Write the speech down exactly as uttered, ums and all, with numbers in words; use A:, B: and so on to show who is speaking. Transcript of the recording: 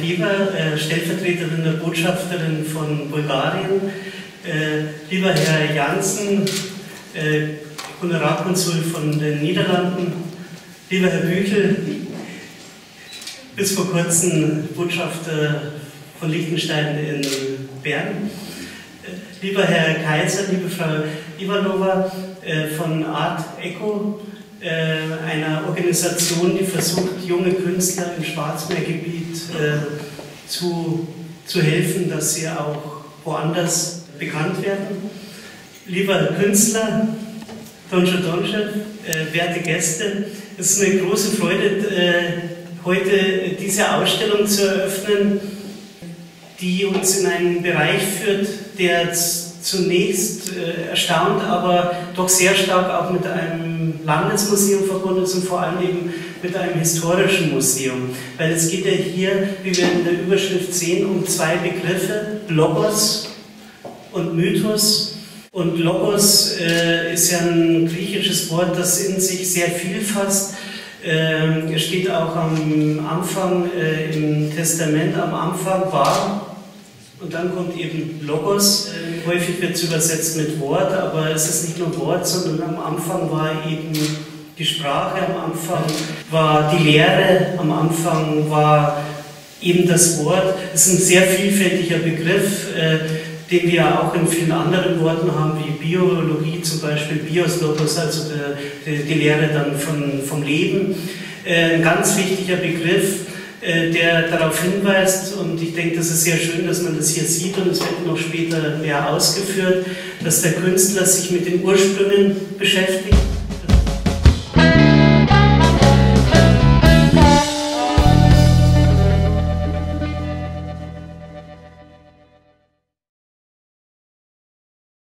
A: Klever, äh, Stellvertreterin der Botschafterin von Bulgarien, äh, lieber Herr Jansen, äh, Honorarkonsul von den Niederlanden, lieber Herr Büchel, bis vor kurzem Botschafter von Liechtenstein in Bern, äh, lieber Herr Kaiser, liebe Frau Ivanova äh, von Art Echo, äh, einer Organisation, die versucht, junge Künstler im Schwarzmeergebiet äh, zu, zu helfen, dass sie auch woanders bekannt werden. Lieber Künstler, Donče Dončev, äh, werte Gäste, es ist eine große Freude, äh, heute diese Ausstellung zu eröffnen, die uns in einen Bereich führt, der zunächst äh, erstaunt, aber doch sehr stark auch mit einem Landesmuseum verbunden ist und vor allem eben mit einem historischen Museum. Weil es geht ja hier, wie wir in der Überschrift sehen, um zwei Begriffe, Logos und Mythos. Und Logos äh, ist ja ein griechisches Wort, das in sich sehr viel fasst. Äh, es steht auch am Anfang äh, im Testament, am Anfang war. Und dann kommt eben Logos. Äh, häufig wird es übersetzt mit Wort, aber es ist nicht nur Wort, sondern am Anfang war eben die Sprache, am Anfang war die Lehre, am Anfang war eben das Wort. Es ist ein sehr vielfältiger Begriff, äh, den wir auch in vielen anderen Worten haben, wie Biologie zum Beispiel, Bios Logos, also die, die, die Lehre dann von, vom Leben. Äh, ein ganz wichtiger Begriff, der darauf hinweist, und ich denke, das ist sehr schön, dass man das hier sieht und es wird noch später mehr ausgeführt, dass der Künstler sich mit den Ursprüngen beschäftigt.